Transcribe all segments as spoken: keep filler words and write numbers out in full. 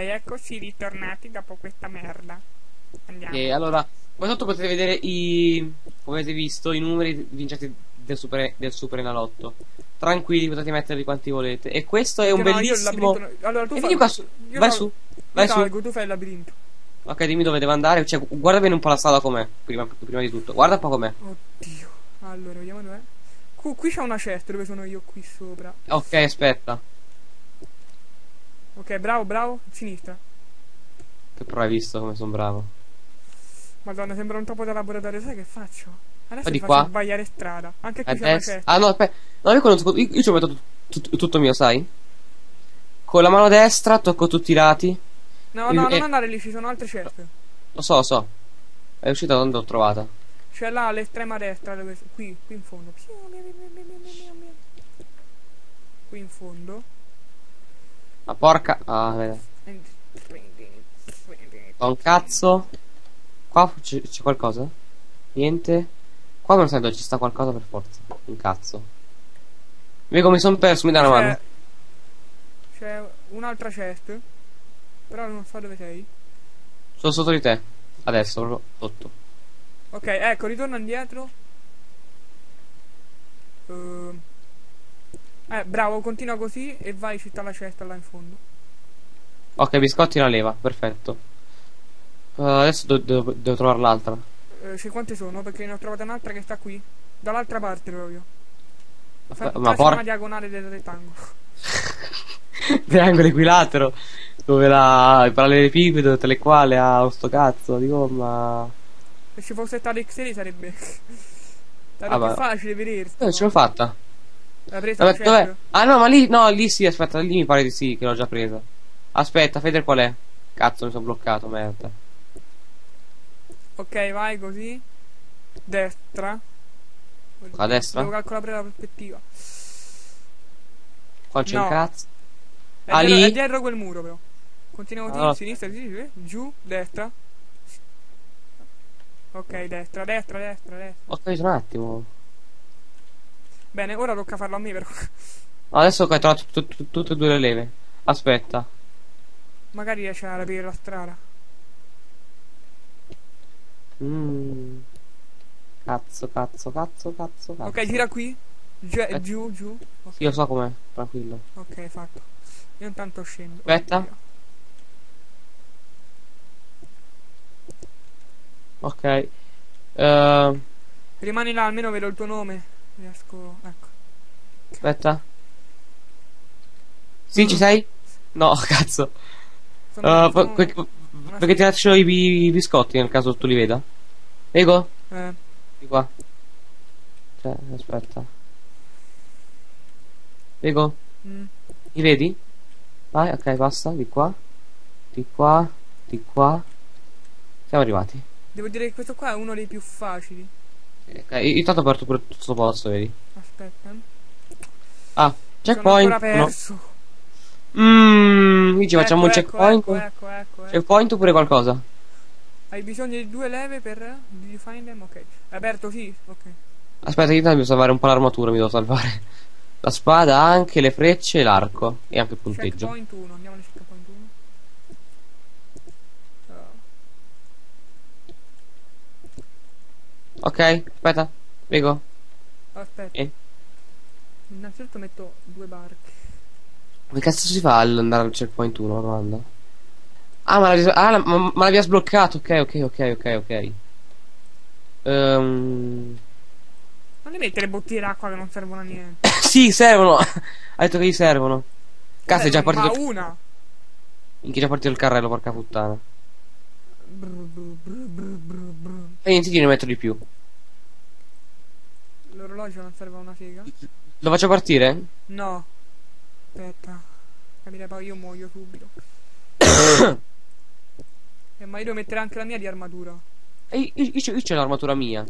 eccoci ritornati dopo questa merda. Andiamo. E allora, qua sotto potete vedere i, come avete visto, i numeri vincenti del Super, del Super Enalotto. Tranquilli, potete metterli quanti volete. E questo è un Perché no, io il bellissimo. labirinto. Allora tu E fai. vieni qua su. Io Vai salgo- su. Io Vai su. salgo, tu fai il labirinto. Ok, dimmi dove devo andare. Cioè, guarda bene un po' la strada com'è. Prima, prima di tutto. Guarda un po' com'è. Oddio. Allora, vediamo dov'è. Qui, qui c'è una cesta dove sono io qui sopra. Ok, aspetta. Ok, bravo, bravo. Sinistra. Che però hai visto come sono bravo. Madonna, sembra un topo da laboratorio. Sai che faccio? Adesso Di ti qua? faccio sbagliare strada. Anche qui A c'è una destra. cesta. Ah no, aspetta. No, io conosco. Io, io ci ho messo tutto, tutto mio, sai? Con la mano destra tocco tutti i lati. No, E- no, non e- andare lì, ci sono altre ceste. Lo so, lo so. È uscita dove l'ho trovata. C'è là all'estrema destra, dove... qui, qui in fondo. Qui in fondo. Ma porca. Ah, vedi. Fa un cazzo. Qua c'è c'è qualcosa? Niente. Qua non sento, ci sta qualcosa per forza. Un cazzo. Vedi come sono perso, mi dai una mano. C'è un'altra chest. Però non so dove sei. Sono sotto di te. Adesso, proprio sotto. Ok, ecco, ritorno indietro. Uh, eh, bravo, continua così e vai città la cesta là in fondo. Ok, biscotti la leva, perfetto. Uh, adesso do- do- devo trovare l'altra. Uh, c'è quante sono? Perché ne ho trovata un'altra che sta qui. Dall'altra parte proprio. Fa, Ma faccia porca. una diagonale del rettangolo. Triangolo equilatero. Dove la. Il parallelepipedo tra le quali ha sto cazzo di gomma. Se ci fosse stato X L sarebbe. Sarebbe Ah, più ma- facile vedersi. Eh, ce l'ho fatta. L'hai presa Vabbè, la dov'è? chest? Ah no, ma lì. No, lì sì, aspetta, lì mi pare di sì che l'ho già presa. Aspetta, fai vedere qual è. Cazzo, mi sono bloccato, merda. Ok, vai così. Destra. A destra? Devo calcolare la prospettiva. Qua c'è No. un cazzo. È, Ah, dietro, lì? è dietro quel muro però. Continua così, Allora. sinistra, sinistra, giù, destra. Ok, destra, destra, destra, destra. Ho capito un attimo. Bene, ora tocca farlo a me però. Adesso che hai trovato tut- tut- tutte e due le leve. Aspetta. Magari riesce a aprire la strada. Mm. Cazzo, cazzo, cazzo, cazzo, cazzo. Ok, gira qui. Giù, Eh. giù, giù. Ok, Io so com'è, tranquillo. ok, fatto. Io intanto scendo. Aspetta. Oddio. Ok. Eh, Rimani là, almeno vedo il tuo nome. Riesco. Ecco. aspetta. Sì, ci sei? No, cazzo. Sono, Eh, sono per- una- perché ti lascio i, bi- i biscotti nel caso tu li veda. Ego? Eh, Di qua. Cioè, aspetta. Ego? mm. Li vedi? Vai, ok, basta. Di qua. Di qua. Di qua. Siamo arrivati. Devo dire che questo qua è uno dei più facili. Ok, io intanto ho aperto pure tutto sto posto, vedi? Aspetta. eh. Ah, Sono checkpoint. ancora No. perso. Mmm, qui ci facciamo un Ecco, checkpoint. Ecco, ecco, ecco, ecco. Checkpoint oppure qualcosa? Hai bisogno di due leve per. Did you find them? Ok. È aperto, sì. Ok. Aspetta, io devo salvare un po' l'armatura, mi devo salvare. La spada, anche le frecce e l'arco. E anche il punteggio. Checkpoint uno. Andiamo nel checkpoint uno. Ok, aspetta. Prego. Aspetta. Eh. Innanzitutto metto due barche. Come cazzo si fa ad andare al checkpoint uno? Domanda. Ah, ma l'avevi ah, la- ma, ma l'avevi sbloccato. Ok, ok, ok, ok, ok. Ehm... Non le mette le bottiglie d'acqua che non servono a niente. Sì, servono. Ha detto che gli servono. Cazzo, è già Servono, partito. Ma una. Minchia, è già partito il carrello, porca puttana. Brr, brr, brr, brr, brr, brr. E niente, io ne metto di più. L'orologio non serve a una sega? Lo faccio partire? No. Aspetta. Capire poi io muoio subito. Eh, ma io devo mettere anche la mia di armatura. E io, io, io c'ho l'armatura mia.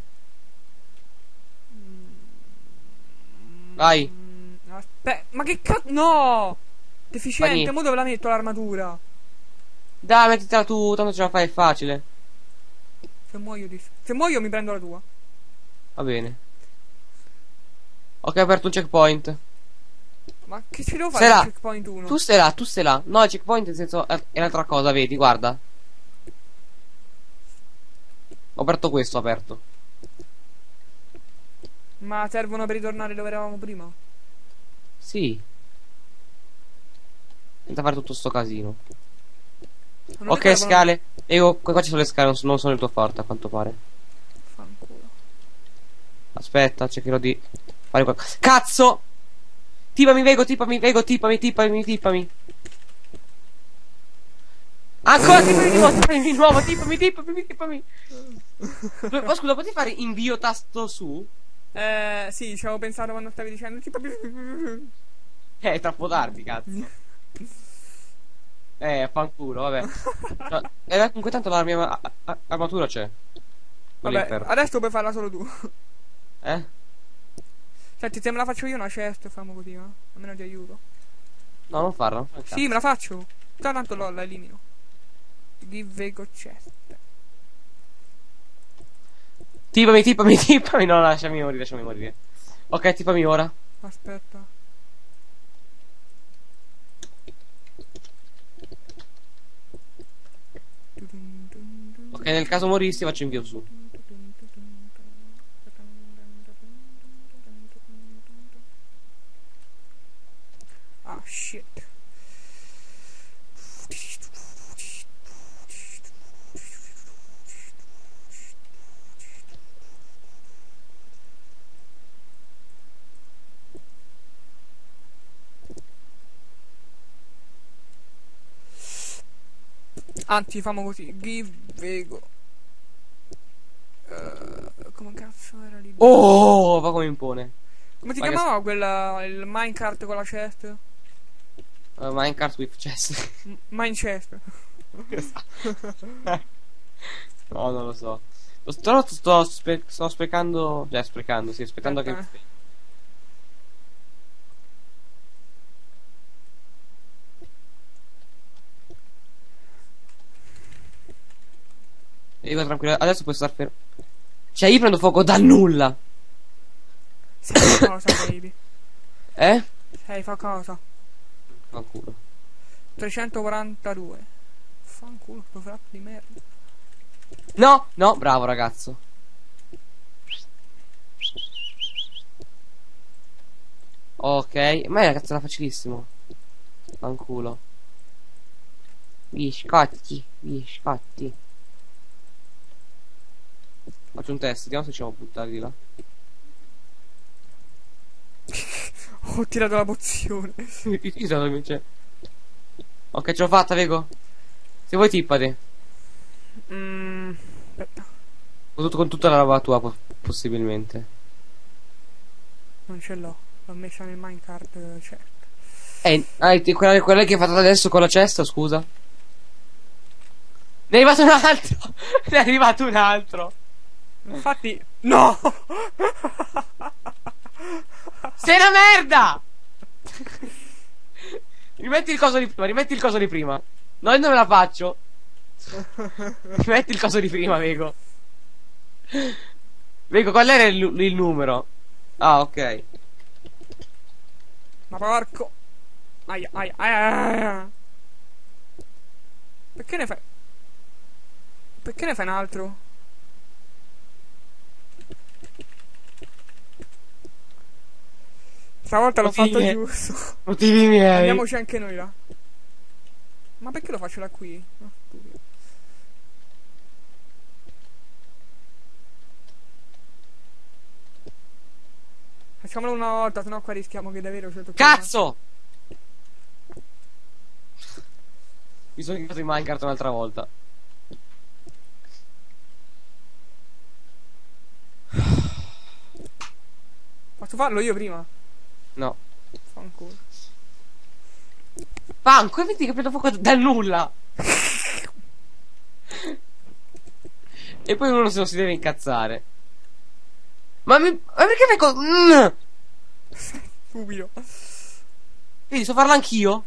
Vai. Aspetta, ma che cazzo? No! Deficiente, Vai. mo dove la metto l'armatura? Dai, mettitela tu, tanto ce la fai, è facile. Se muoio di... Se muoio mi prendo la tua. Va bene. Ok, ho aperto un checkpoint. Ma Ma che ci devo fare Stai al là. checkpoint uno? Tu stai là, tu stai là. No, il checkpoint nel senso è è un'altra cosa, vedi, guarda. Ho aperto questo, ho aperto. Ma servono per ritornare dove eravamo prima? Sì. Senza fare tutto sto casino. Non Ok, ne servono- scale. Io, qua qua ci sono le scale, non sono, non sono il tuo forte, a quanto pare. Fanculo. Aspetta, cercherò di fare qualcosa. Cazzo! Tipami, Vego, tipami, Vego, tipami, tipami, tipami. Ancora tipami di nuovo, tipami di nuovo, tipami, tipami, tipami. Dove- Ma scusa, potevi fare invio tasto su? Eh, sì, ci avevo pensato quando stavi dicendo tipo... Eh, è troppo tardi, cazzo. Eh, fanculo, vabbè. No, e comunque tanto la mia a- a- armatura c'è. Quella in Vabbè, ferro. adesso puoi farla solo tu. Eh? Senti, se me la faccio io una chest, famo così, va? Almeno ti aiuto. No, non farla, non fare il Sì, cazzo. me la faccio. Già tanto l'ho, la elimino. Give go chest. Tipami, tipami, tipami. No, lasciami morire, lasciami morire. Ok, tipami ora. Aspetta. Ok, nel caso morissi faccio invio su. Ah, shit. Anzi, famo così. Give Vego. Eh, come cazzo era lì? Oh, va come impone. Come si Ma che- chiamava quella, il minecart con la chest? Uh, Minecraft with chess. M- Mine chest. No, non lo so. Lo sto, sto, spe- sto sprecando. Cioè, sprecando, sì, aspettando Aspetta, che. eh. Io tranquillo, adesso puoi star fermo. Cioè, io prendo fuoco dal nulla. Sei fa cosa, baby? Eh? Sei fa cosa? Fanculo. trecentoquarantadue. Fanculo, sto fratto di merda. No, no, bravo ragazzo. Ok, ma è ragazzo era facilissimo. Fanculo. Biscotti, biscotti. Faccio un test, vediamo se ci possiamo buttare di là. Ho tirato la pozione. Io sono invece. Ok, ce l'ho fatta, Vego. Se vuoi tippati. Mm, aspetta, Con, tutto- con tutta la roba tua, po- possibilmente. non ce l'ho. L'ho messa nel minecart, eh, certo. Eh, ah, ti- quella, quella che hai fatto adesso con la cesta, scusa. Ne è arrivato un altro! Ne è arrivato un altro! Infatti, no! Sei una merda! Rimetti il coso di prima, rimetti il coso di prima. No, io non me la faccio. Rimetti il coso di prima, Vego. Vego, qual era il, il numero? Ah, ok. Ma porco! Aia, aia, aia, aia. Perché ne fai? Perché ne fai un altro? Stavolta l'ho Motivi fatto miei. giusto. Motivi miei. Andiamoci anche noi là. Ma perché lo faccio da qui? No, stupido. Facciamolo una volta, sennò qua rischiamo che davvero c'è tocca. Cazzo! Mi sono incastrato in Minecraft un'altra volta. Posso farlo io prima? No. Fanculo. Panco, vedi che prendo fuoco dal nulla. E poi uno se non si deve incazzare. Ma, mi, ma perché fai co... Mm. Stupido. Vedi, so farlo anch'io.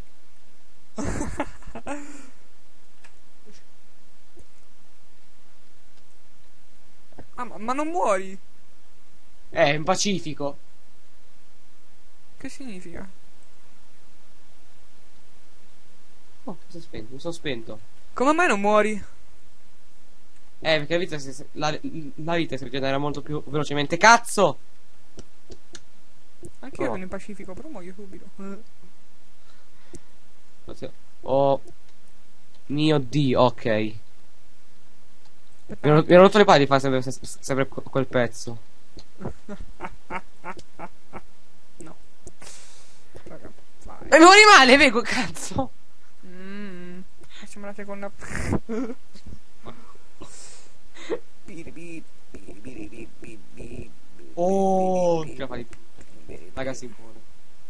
Ah, ma, ma non muori? Eh, in pacifico. Che significa? Oh, si è spento, mi sono spento. Come mai non muori? Eh, perché la vita si, la, la vita si rigenera molto più velocemente. Cazzo! Anch'io Oh. sono in Pacifico, però muoio subito. Eh. Oh mio Dio, ok. Mi Aspetta. ero, mi ero rotto le palle di fare sempre, se- sempre quel pezzo. No. Raga, vai. E mi muori male, vego, cazzo! Mm. Facciamo la seconda. Biri, biri, biri, biri, biri, biri, biri, Oh, biri, che la fa di biri, biri. ragazzi in cuore.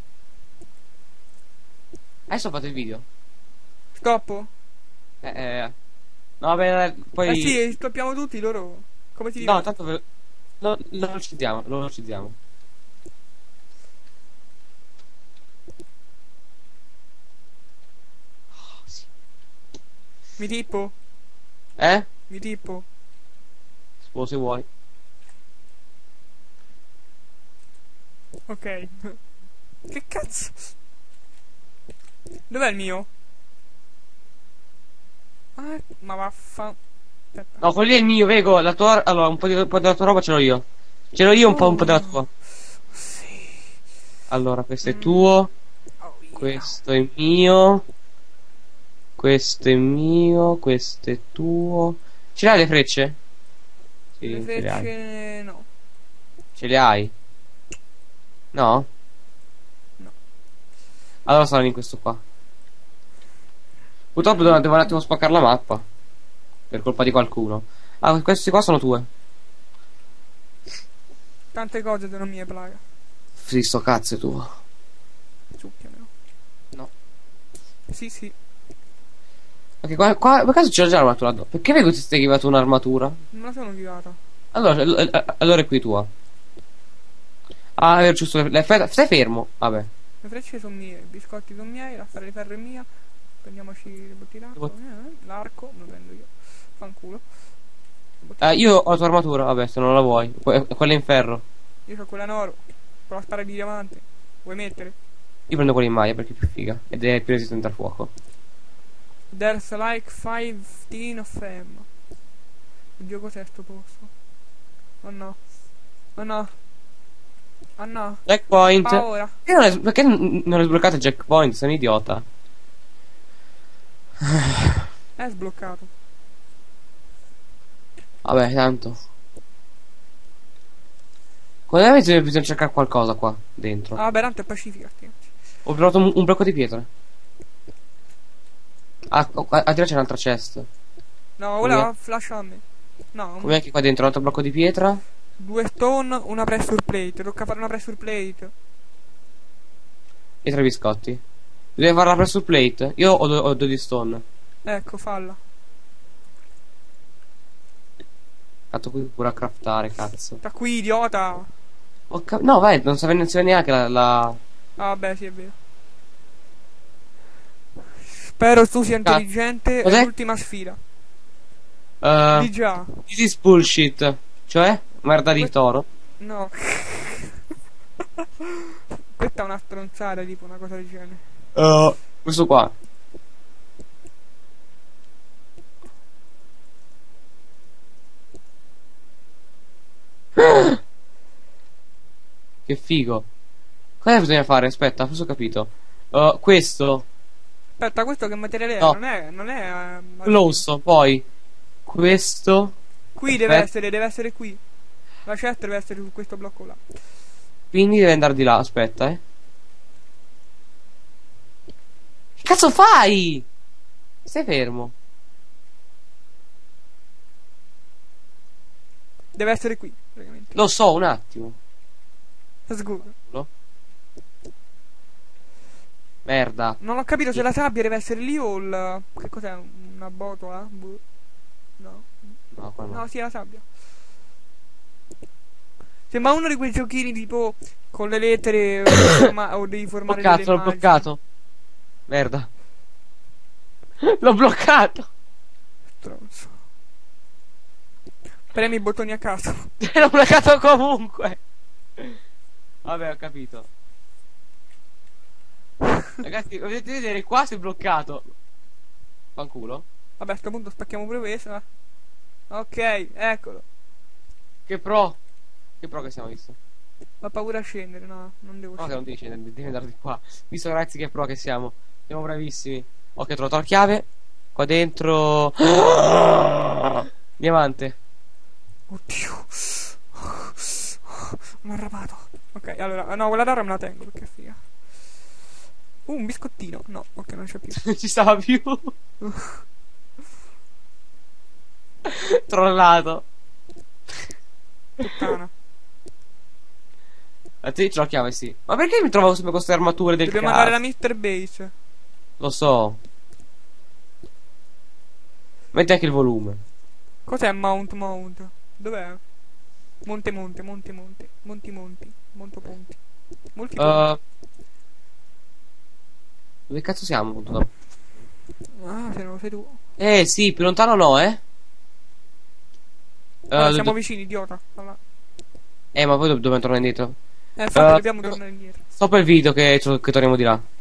Adesso ho fatto il video. Stoppo? Eh, eh. No, vabbè, poi... Eh sì, stoppiamo tutti loro. Come ti No, dico? tanto ve- lo, lo velocizziamo, lo velocizziamo. Oh, sì. Mi tippo? Eh? Mi tippo? Sposo se vuoi. Ok. Che cazzo? Dov'è il mio? Ah, ma vaffa. Aspetta. No, quello lì è il mio, vego. La tua... Allora, un po', di, un po' della tua roba ce l'ho io. Ce l'ho io un po', un po' della tua. Sì. Allora, questo è Mm. tuo. Oh, yeah. Questo è mio. Questo è mio. Questo è tuo. Ce l'hai le frecce? Sì, Le ce le hai. frecce no. Ce le hai? No? No. Allora saranno in questo qua. Purtroppo devo devo un attimo spaccare la mappa. Per colpa di qualcuno. Ah, questi qua sono tue. Tante cose sono mie, plaga. Sì, sto cazzo è tuo. Zucchiamelo. No. Sì, sì. Ok, qua, qua per caso c'è già l'armatura addosso. Perché vedo che ti stai chiamato un'armatura? Non la sono chivata. Allora, l- l- allora è qui tua. Ah, è giusto. le- le- Stai stai fermo. Vabbè. Le frecce sono mie, i biscotti sono miei, la sfera di ferro è mia. Prendiamoci le bottiglie d'acqua. Eh, l'arco, me lo prendo io. Fanculo. Eh, io ho la tua armatura, vabbè, se non la vuoi. Que- quella in ferro. Io ho quella in oro. Con la spada di diamante. Vuoi mettere? Io prendo quella in maglia perché è più figa. Ed è più resistente al fuoco. There's like fifteen of them. Oddio, cos'è sto posto? Oh no. Oh no. Oh no. Checkpoint. Paura. Perché non è, perché n- non è sbloccato il checkpoint? Sei un idiota. È sbloccato. Vabbè, tanto. Quando bisogna, bisogna cercare qualcosa qua dentro. Ah, vabbè, tanto è pacifica. Sì. Ho trovato un, un blocco di pietre. Ah, oh, a, a dire c'è un'altra chest. No, Come- ora flash a me. No, un- Come anche qua dentro un altro blocco di pietra. due stone, una pressure plate. Tocca fare una pressure plate. E tre biscotti. Bisogna fare la pressure plate. Io ho, due- ho due di stone. Ecco, falla. Fatto qui pure a craftare, cazzo. Sta qui, idiota. Ho cap- no, vai, non sa non si vede neanche la... la... Ah, vabbè, sì, è vero. Spero tu sia Cazzo. intelligente. È Cos'è? l'ultima sfida. Uh, Di già. this is bullshit. Cioè? Merda di toro. No. Questa è una stronzata, tipo una cosa del genere. Uh, questo qua. Che figo. Cosa bisogna fare? Aspetta, forse ho capito. Uh, questo. Aspetta, questo che materiale è? No. Non è. Non è. eh, Close, poi. Questo. Qui deve Aspetta. essere, deve essere qui. La chest deve essere su questo blocco là. Quindi deve andare di là, aspetta, eh. Che cazzo fai? Stai fermo. Deve essere qui, praticamente. Lo so, un attimo. Sicuro. Merda. Non ho capito se la sabbia deve essere lì o il. Che cos'è? Una botola? Boh. No. No, qua no. No, sì, la sabbia. Sembra uno di quei giochini tipo con le lettere o, forma- o devi Oh formare cazzo, delle l'ho immagini. bloccato. Merda. L'ho bloccato. Stronzo. Premi i bottoni a caso. L'ho bloccato comunque. Vabbè, ho capito. Ragazzi, potete vedere qua si è bloccato. Fanculo. Vabbè, a sto punto spacchiamo pure questo, eh. Ok, eccolo. Che pro. Che pro che siamo, visto? Ho paura a scendere, no, non devo No, che scendere. non devi scendere, devi andare di qua. Visto ragazzi che pro che siamo. Siamo bravissimi. Ok, ho trovato la chiave. Qua dentro. Diamante. Oddio. Mi ha arrabbiato. Ok, allora, no, quella d'oro me la tengo perché è figa. Uh, un biscottino. No, ok, non c'è più. Non ci stava più. Trollato. Puttana. A te ce la chiave, sì. Ma perché mi trovo sempre con queste armature del Dobbiamo cazzo? andare da mister Base. Lo so. Metti anche il volume. Cos'è Mount Mount? Dov'è? Monte Monte, Monte Monte, Monti Monti, Monto Ponti. Molti ponti. Uh, dove cazzo siamo? Punto dopo? Ah, se non lo sei tu. Eh sì, più lontano no, eh. Uh, Allora, do- siamo do- vicini, idiota. Allora. Eh, ma poi do- dobbiamo tornare indietro. Eh, infatti Uh, dobbiamo tornare indietro. Stoppa il video che, che torniamo di là.